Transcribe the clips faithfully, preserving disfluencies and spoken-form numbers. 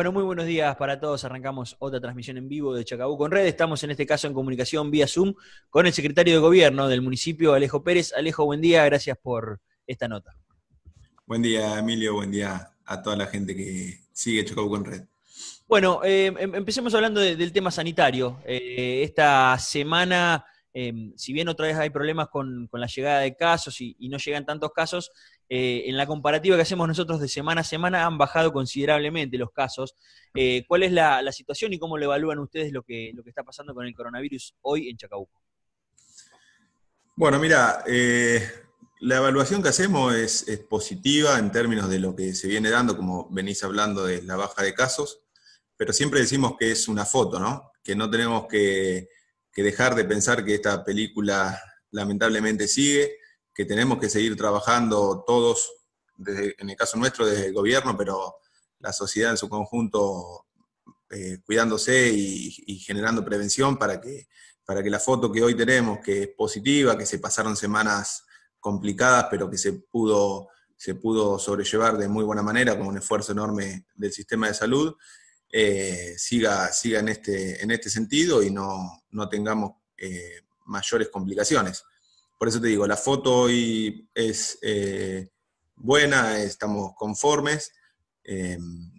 Bueno, muy buenos días para todos. Arrancamos otra transmisión en vivo de Chacabuco en Red. Estamos en este caso en comunicación vía Zoom con el secretario de Gobierno del municipio, Alejo Pérez. Alejo, buen día, gracias por esta nota. Buen día, Emilio, buen día a toda la gente que sigue Chacabuco en Red. Bueno, eh, em- empecemos hablando de- del tema sanitario. Eh, esta semana, eh, si bien otra vez hay problemas con, con la llegada de casos y, y no llegan tantos casos, eh, en la comparativa que hacemos nosotros de semana a semana han bajado considerablemente los casos. Eh, ¿cuál es la, la situación y cómo lo evalúan ustedes lo que, lo que está pasando con el coronavirus hoy en Chacabuco? Bueno, mira, eh, la evaluación que hacemos es, es positiva en términos de lo que se viene dando, como venís hablando de la baja de casos, pero siempre decimos que es una foto, ¿no? Que no tenemos que, que dejar de pensar que esta película lamentablemente sigue, que tenemos que seguir trabajando todos, desde, en el caso nuestro desde el gobierno, pero la sociedad en su conjunto eh, cuidándose y, y generando prevención para que, para que la foto que hoy tenemos, que es positiva, que se pasaron semanas complicadas, pero que se pudo, se pudo sobrellevar de muy buena manera con un esfuerzo enorme del sistema de salud, eh, siga, siga en, este, en este sentido y no, no tengamos eh, mayores complicaciones. Por eso te digo, la foto hoy es eh, buena, estamos conformes, eh,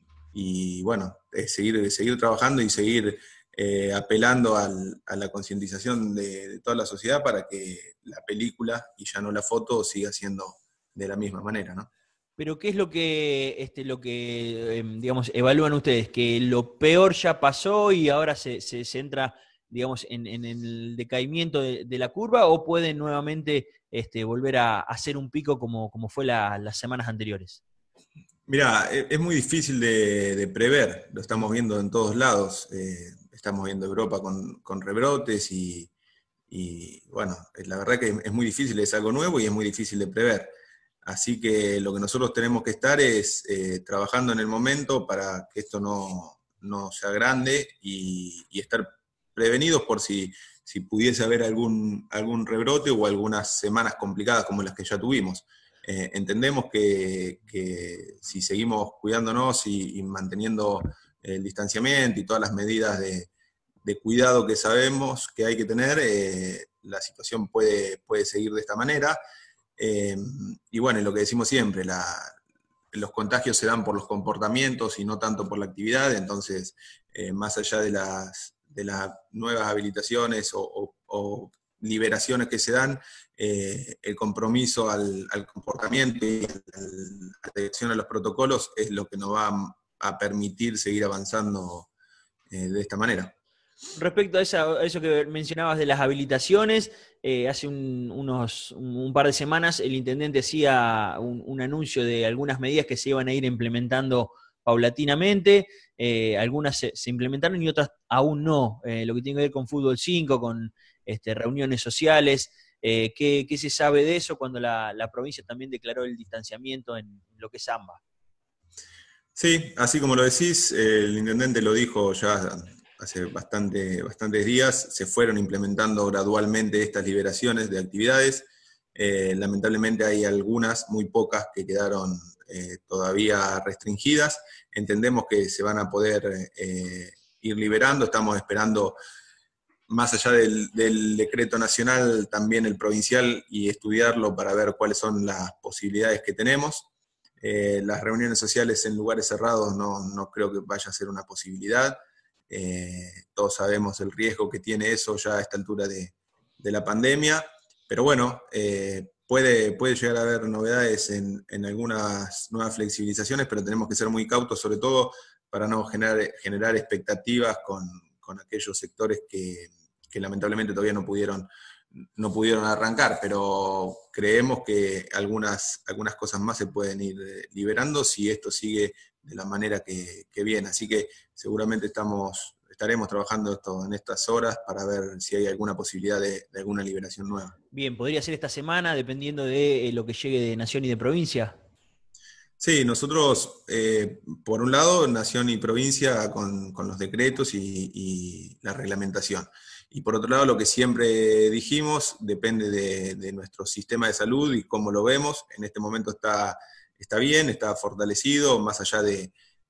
y bueno, eh, seguir, seguir trabajando y seguir eh, apelando al, a la concientización de, de toda la sociedad para que la película y ya no la foto siga siendo de la misma manera, ¿no? Pero ¿qué es lo que, este, lo que eh, digamos, evalúan ustedes? ¿Que lo peor ya pasó y ahora se, se, se entra, digamos, en, en el decaimiento de, de la curva o pueden nuevamente este, volver a hacer un pico como, como fue la, las semanas anteriores? Mira, es, es muy difícil de, de, prever, lo estamos viendo en todos lados, eh, estamos viendo Europa con, con rebrotes y, y, bueno, la verdad que es muy difícil, es algo nuevo y es muy difícil de prever. Así que lo que nosotros tenemos que estar es eh, trabajando en el momento para que esto no, no se agrande y, y estar prevenidos por si, si pudiese haber algún, algún rebrote o algunas semanas complicadas como las que ya tuvimos. Eh, entendemos que, que, si seguimos cuidándonos y, y manteniendo el distanciamiento y todas las medidas de, de cuidado que sabemos que hay que tener, eh, la situación puede, puede seguir de esta manera. Eh, y bueno, lo que decimos siempre, la, los contagios se dan por los comportamientos y no tanto por la actividad, entonces, eh, más allá de las, de las nuevas habilitaciones o, o, o liberaciones que se dan, eh, el compromiso al, al comportamiento y al, a la atención a los protocolos es lo que nos va a, a permitir seguir avanzando eh, de esta manera. Respecto a, esa, a eso que mencionabas de las habilitaciones, eh, hace un, unos, un, un par de semanas el intendente hacía un, un anuncio de algunas medidas que se iban a ir implementando paulatinamente, eh, algunas se, se, implementaron y otras aún no, eh, lo que tiene que ver con Fútbol cinco, con este, reuniones sociales, eh, ¿qué, ¿qué se sabe de eso cuando la, la provincia también declaró el distanciamiento en, en lo que es AMBA? Sí, así como lo decís, el intendente lo dijo ya hace bastante, bastantes días, se fueron implementando gradualmente estas liberaciones de actividades. Eh, lamentablemente hay algunas, muy pocas, que quedaron eh, todavía restringidas. Entendemos que se van a poder eh, ir liberando, estamos esperando, más allá del, del decreto nacional, también el provincial y estudiarlo para ver cuáles son las posibilidades que tenemos. Eh, las reuniones sociales en lugares cerrados no, no creo que vaya a ser una posibilidad. Eh, todos sabemos el riesgo que tiene eso ya a esta altura de, de la pandemia, pero bueno, eh, puede, puede llegar a haber novedades en, en algunas nuevas flexibilizaciones, pero tenemos que ser muy cautos, sobre todo para no generar, generar expectativas con, con aquellos sectores que, que lamentablemente todavía no pudieron no pudieron arrancar, pero creemos que algunas, algunas cosas más se pueden ir liberando si esto sigue de la manera que, que viene. Así que seguramente estamos, estaremos trabajando esto en estas horas para ver si hay alguna posibilidad de, de alguna liberación nueva. Bien, podría ser esta semana, dependiendo de eh, lo que llegue de nación y de provincia. Sí, nosotros, eh, por un lado, nación y provincia con, con los decretos y, y la reglamentación. Y por otro lado, lo que siempre dijimos, depende de, de nuestro sistema de salud y cómo lo vemos. En este momento está, está bien, está fortalecido, más allá de,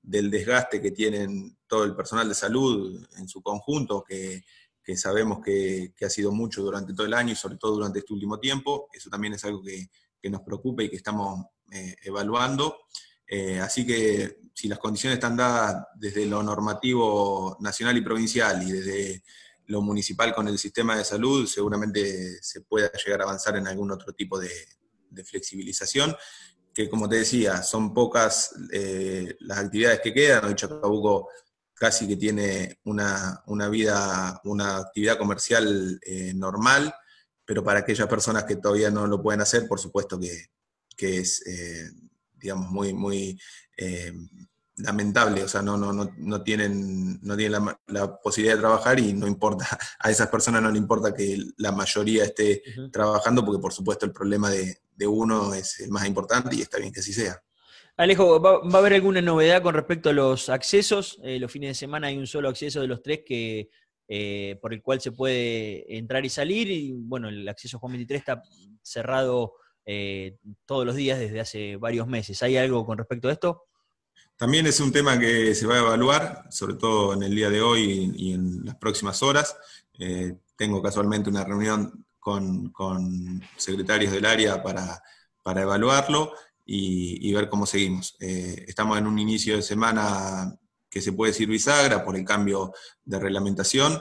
del desgaste que tienen todo el personal de salud en su conjunto, que, que sabemos que, que ha sido mucho durante todo el año y sobre todo durante este último tiempo. Eso también es algo que, que nos preocupa y que estamos eh, evaluando. Eh, así que si las condiciones están dadas desde lo normativo nacional y provincial y desde lo municipal con el sistema de salud, seguramente se pueda llegar a avanzar en algún otro tipo de, de flexibilización, que como te decía, son pocas eh, las actividades que quedan. Hoy Chacabuco casi que tiene una, una vida, una actividad comercial eh, normal, pero para aquellas personas que todavía no lo pueden hacer, por supuesto que, que es, eh, digamos, muy, muy eh, lamentable. O sea, no, no, no, no tienen, no tienen la, la posibilidad de trabajar y no importa, a esas personas no le importa que la mayoría esté uh-huh. trabajando, porque por supuesto el problema de, de uno es el más importante y está bien que así sea. Alejo, ¿va, va a haber alguna novedad con respecto a los accesos? Eh, los fines de semana hay un solo acceso de los tres que, eh, por el cual se puede entrar y salir, y bueno, el acceso Juan veintitrés está cerrado eh, todos los días desde hace varios meses. ¿Hay algo con respecto a esto? También es un tema que se va a evaluar, sobre todo en el día de hoy y en las próximas horas. Eh, tengo casualmente una reunión con, con secretarios del área para, para evaluarlo y, y ver cómo seguimos. Eh, estamos en un inicio de semana que se puede decir bisagra por el cambio de reglamentación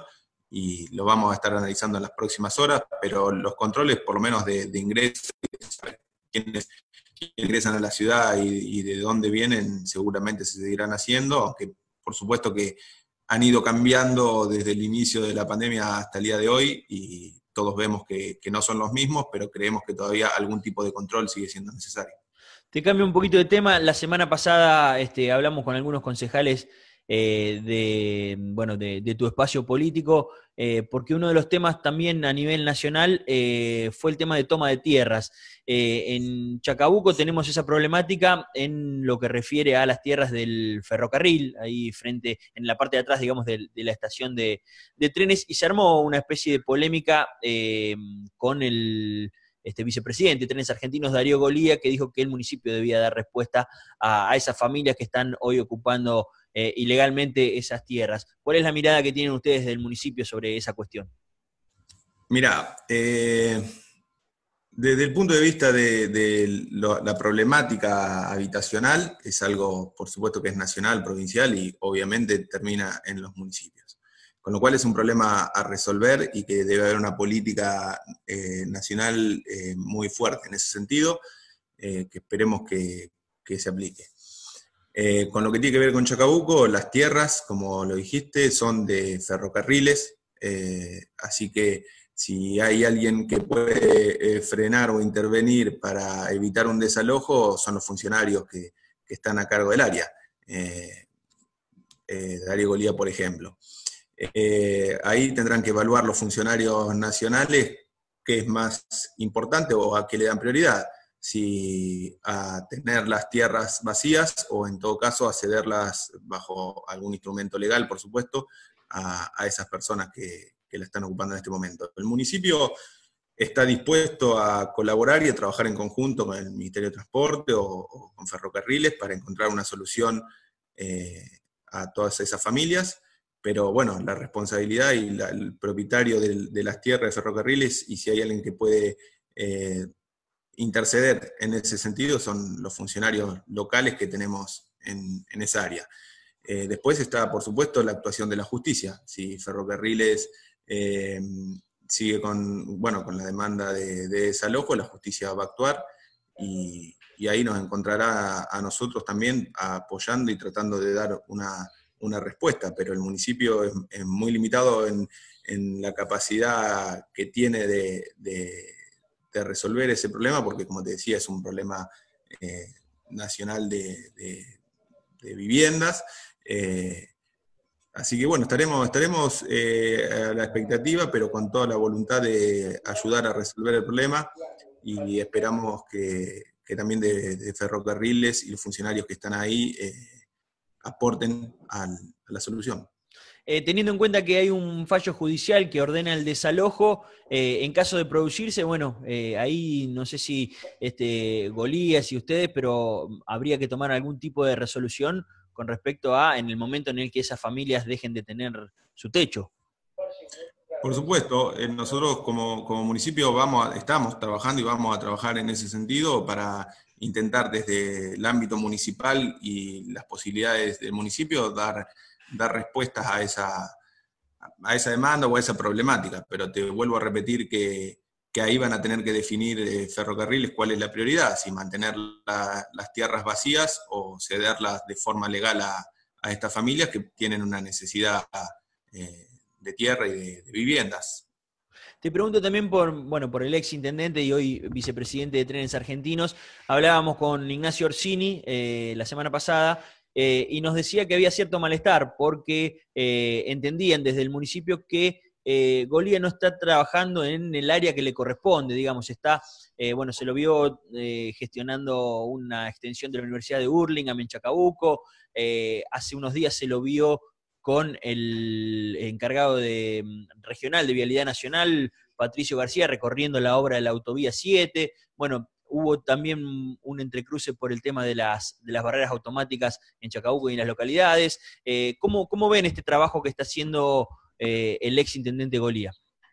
y lo vamos a estar analizando en las próximas horas, pero los controles, por lo menos de, de ingreso, quienes ingresan a la ciudad y, y de dónde vienen, seguramente se seguirán haciendo, aunque por supuesto que han ido cambiando desde el inicio de la pandemia hasta el día de hoy y todos vemos que, que no son los mismos, pero creemos que todavía algún tipo de control sigue siendo necesario. Te cambio un poquito de tema. La semana pasada este, hablamos con algunos concejales eh, de, bueno, de, de tu espacio político, eh, porque uno de los temas también a nivel nacional eh, fue el tema de toma de tierras. Eh, en Chacabuco tenemos esa problemática en lo que refiere a las tierras del ferrocarril, ahí frente, en la parte de atrás, digamos, de, de la estación de, de trenes, y se armó una especie de polémica eh, con el Este vicepresidente de Trenes Argentinos, Darío Golía, que dijo que el municipio debía dar respuesta a, a esas familias que están hoy ocupando eh, ilegalmente esas tierras. ¿Cuál es la mirada que tienen ustedes del municipio sobre esa cuestión? Mirá, eh, desde el punto de vista de, de lo, la problemática habitacional, es algo, por supuesto, que es nacional, provincial y obviamente termina en los municipios. Con lo cual es un problema a resolver y que debe haber una política eh, nacional eh, muy fuerte en ese sentido, eh, que esperemos que, que se aplique. Eh, con lo que tiene que ver con Chacabuco, las tierras, como lo dijiste, son de ferrocarriles, eh, así que si hay alguien que puede eh, frenar o intervenir para evitar un desalojo, son los funcionarios que, que están a cargo del área. Eh, eh, Darío Golía, por ejemplo. Eh, ahí tendrán que evaluar los funcionarios nacionales qué es más importante o a qué le dan prioridad, si a tener las tierras vacías o en todo caso a cederlas bajo algún instrumento legal, por supuesto, a, a esas personas que, que la están ocupando en este momento. El municipio está dispuesto a colaborar y a trabajar en conjunto con el Ministerio de Transporte o, o con Ferrocarriles para encontrar una solución eh, a todas esas familias. Pero bueno, la responsabilidad y la, el propietario de, de las tierras de ferrocarriles, y si hay alguien que puede eh, interceder en ese sentido, son los funcionarios locales que tenemos en, en esa área. Eh, después está, por supuesto, la actuación de la justicia. Si Ferrocarriles eh, sigue con, bueno, con la demanda de, de desalojo, la justicia va a actuar y, y ahí nos encontrará a, a nosotros también apoyando y tratando de dar una... una respuesta, pero el municipio es, es muy limitado en, en la capacidad que tiene de, de, de resolver ese problema, porque como te decía, es un problema eh, nacional de, de, de viviendas. Eh, así que bueno, estaremos, estaremos eh, a la expectativa, pero con toda la voluntad de ayudar a resolver el problema y esperamos que, que también de, de Ferrocarriles y los funcionarios que están ahí eh, aporten al, a la solución. Eh, teniendo en cuenta que hay un fallo judicial que ordena el desalojo, eh, en caso de producirse, bueno, eh, ahí no sé si este, Golías y ustedes, pero habría que tomar algún tipo de resolución con respecto a en el momento en el que esas familias dejen de tener su techo. Por supuesto, eh, nosotros como, como municipio vamos a, estamos trabajando y vamos a trabajar en ese sentido para intentar desde el ámbito municipal y las posibilidades del municipio dar, dar respuestas a esa, a esa demanda o a esa problemática. Pero te vuelvo a repetir que, que ahí van a tener que definir eh, ferrocarriles cuál es la prioridad, si mantener la, las tierras vacías o cederlas de forma legal a, a estas familias que tienen una necesidad eh, de tierra y de, de viviendas. Te pregunto también por, bueno, por el ex intendente y hoy vicepresidente de Trenes Argentinos. Hablábamos con Ignacio Orsini eh, la semana pasada eh, y nos decía que había cierto malestar porque eh, entendían desde el municipio que eh, Golía no está trabajando en el área que le corresponde, digamos, está, eh, bueno, se lo vio eh, gestionando una extensión de la Universidad de Hurlingham en Chacabuco, eh, hace unos días se lo vio con el encargado de, regional de Vialidad Nacional, Patricio García, recorriendo la obra de la Autovía siete. Bueno, hubo también un entrecruce por el tema de las, de las barreras automáticas en Chacabuco y en las localidades. Eh, ¿cómo, ¿Cómo ven este trabajo que está haciendo eh, el ex intendente Golía?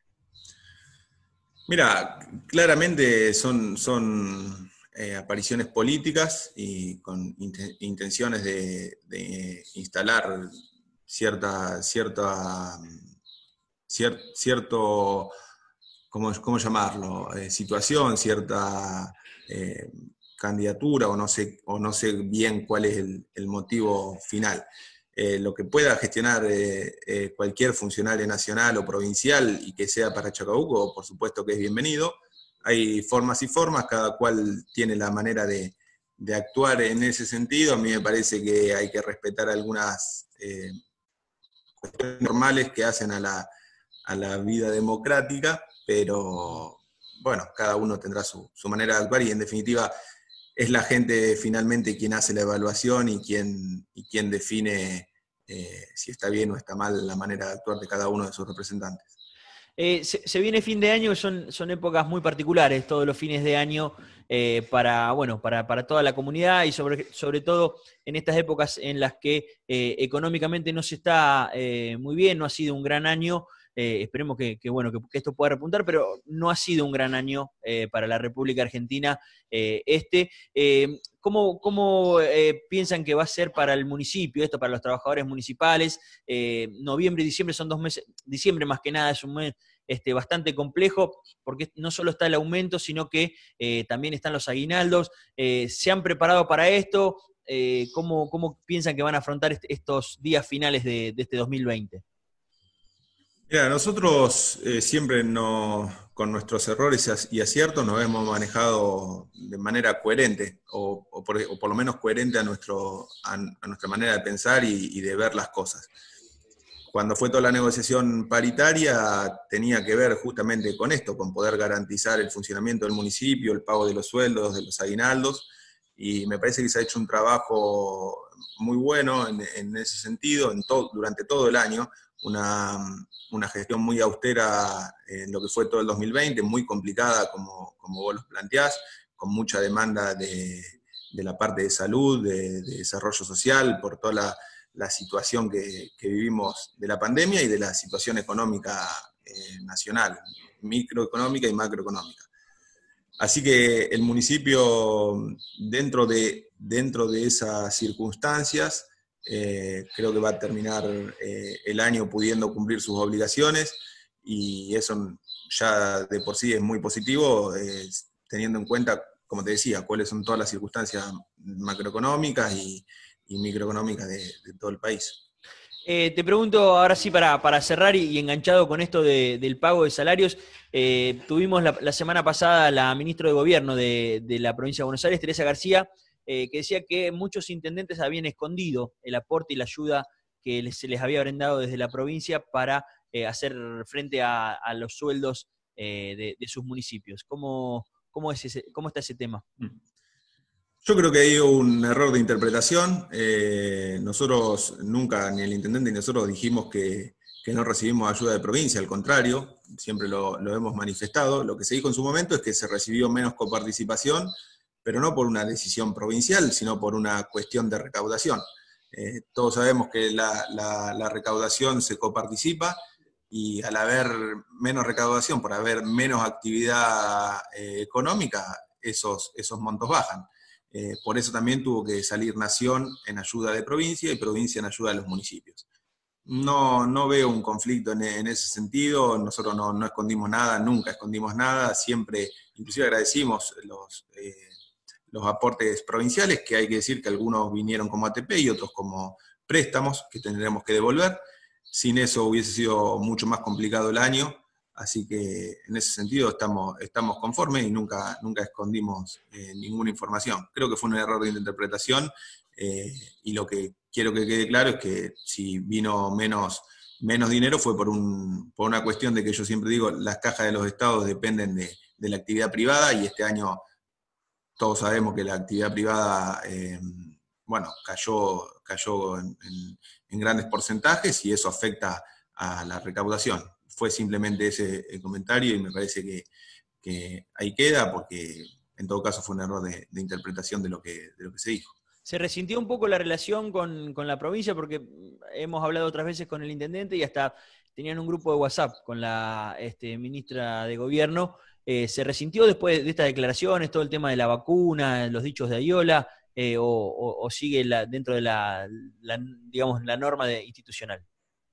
Mira, claramente son... son... Eh, apariciones políticas y con int- intenciones de, de instalar cierta, cierta, cier, cierto, ¿cómo, cómo llamarlo? Eh, situación, cierta eh, candidatura, o no sé, o no sé bien cuál es el, el motivo final. Eh, lo que pueda gestionar eh, eh, cualquier funcionario nacional o provincial y que sea para Chacabuco, por supuesto que es bienvenido. Hay formas y formas, cada cual tiene la manera de, de actuar en ese sentido. A mí me parece que hay que respetar algunas eh, cuestiones normales que hacen a la, a la vida democrática, pero bueno, cada uno tendrá su, su manera de actuar y en definitiva es la gente finalmente quien hace la evaluación y quien, y quien define eh, si está bien o está mal la manera de actuar de cada uno de sus representantes. Eh, se, se viene fin de año, son, son épocas muy particulares, todos los fines de año eh, para, bueno, para, para toda la comunidad y sobre, sobre todo en estas épocas en las que eh, económicamente no se está eh, muy bien, no ha sido un gran año. Eh, esperemos que, que, bueno, que, que esto pueda repuntar, pero no ha sido un gran año eh, para la República Argentina eh, este. Eh, ¿Cómo, cómo eh, piensan que va a ser para el municipio, esto para los trabajadores municipales? Eh, noviembre y diciembre son dos meses, diciembre más que nada es un mes este, bastante complejo, porque no solo está el aumento, sino que eh, también están los aguinaldos. Eh, ¿Se han preparado para esto? Eh, ¿cómo, ¿Cómo piensan que van a afrontar est estos días finales de, de este dos mil veinte? Mira, nosotros eh, siempre no, con nuestros errores y aciertos nos hemos manejado de manera coherente, o, o, por, o por lo menos coherente a, nuestro, a, a nuestra manera de pensar y, y de ver las cosas. Cuando fue toda la negociación paritaria tenía que ver justamente con esto, con poder garantizar el funcionamiento del municipio, el pago de los sueldos, de los aguinaldos, y me parece que se ha hecho un trabajo muy bueno en, en ese sentido en todo, durante todo el año. Una, una gestión muy austera en lo que fue todo el dos mil veinte, muy complicada como, como vos los planteás, con mucha demanda de, de la parte de salud, de, de desarrollo social, por toda la, la situación que, que vivimos de la pandemia y de la situación económica eh, nacional, microeconómica y macroeconómica. Así que el municipio, dentro de, dentro de esas circunstancias, Eh, creo que va a terminar eh, el año pudiendo cumplir sus obligaciones y eso ya de por sí es muy positivo, eh, teniendo en cuenta, como te decía, cuáles son todas las circunstancias macroeconómicas y, y microeconómicas de, de todo el país. Eh, te pregunto ahora sí para, para cerrar y, y enganchado con esto de, del pago de salarios, eh, tuvimos la, la semana pasada la ministra de Gobierno de, de la provincia de Buenos Aires, Teresa García, Eh, que decía que muchos intendentes habían escondido el aporte y la ayuda que les, se les había brindado desde la provincia para eh, hacer frente a, a los sueldos eh, de, de sus municipios. ¿Cómo, cómo, es ese, ¿Cómo está ese tema? Yo creo que hay un error de interpretación. Eh, nosotros nunca, ni el intendente ni nosotros dijimos que, que no recibimos ayuda de provincia, al contrario, siempre lo, lo hemos manifestado. Lo que se dijo en su momento es que se recibió menos coparticipación, pero no por una decisión provincial, sino por una cuestión de recaudación. Eh, todos sabemos que la, la, la recaudación se coparticipa y al haber menos recaudación, por haber menos actividad eh, económica, esos, esos montos bajan. Eh, por eso también tuvo que salir Nación en ayuda de provincia y provincia en ayuda de los municipios. No, no veo un conflicto en, en ese sentido, nosotros no, no escondimos nada, nunca escondimos nada, siempre, inclusive agradecimos los... Eh, los aportes provinciales, que hay que decir que algunos vinieron como A T P y otros como préstamos que tendremos que devolver. Sin eso hubiese sido mucho más complicado el año, así que en ese sentido estamos, estamos conformes y nunca, nunca escondimos eh, ninguna información. Creo que fue un error de interpretación eh, y lo que quiero que quede claro es que si vino menos, menos dinero fue por, un, por una cuestión de que yo siempre digo, las cajas de los estados dependen de, de la actividad privada y este año todos sabemos que la actividad privada, eh, bueno, cayó, cayó en, en, en grandes porcentajes y eso afecta a la recaudación. Fue simplemente ese el comentario y me parece que, que ahí queda porque en todo caso fue un error de, de interpretación de lo, que, de lo que se dijo. Se resintió un poco la relación con, con la provincia porque hemos hablado otras veces con el intendente y hasta tenían un grupo de WhatsApp con la este, ministra de Gobierno. Eh, ¿Se resintió después de estas declaraciones todo el tema de la vacuna, los dichos de Ayola, eh, o, o, o sigue la, dentro de la, la, digamos, la norma de, institucional?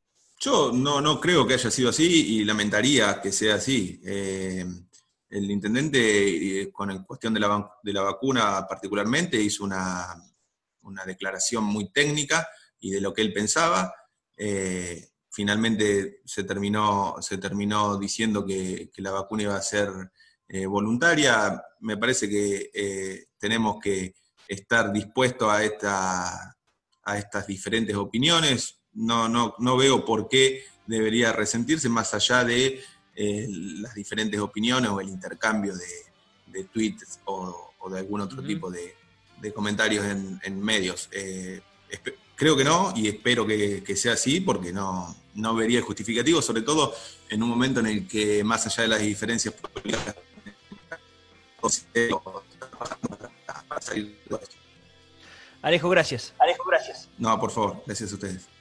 Yo no, no creo que haya sido así y lamentaría que sea así. Eh, el intendente, eh, con la cuestión de la, de la vacuna particularmente, hizo una, una declaración muy técnica y de lo que él pensaba. Eh, finalmente se terminó, se terminó diciendo que, que la vacuna iba a ser eh, voluntaria. Me parece que eh, tenemos que estar dispuestos a, esta, a estas diferentes opiniones. No, no, no veo por qué debería resentirse más allá de eh, las diferentes opiniones o el intercambio de, de tweets o, o de algún otro uh-huh. tipo de, de comentarios en, en medios. Eh, creo que no y espero que, que sea así porque no, no vería el justificativo, sobre todo en un momento en el que más allá de las diferencias políticas, Alejo, gracias. Alejo, gracias. No, por favor, gracias a ustedes.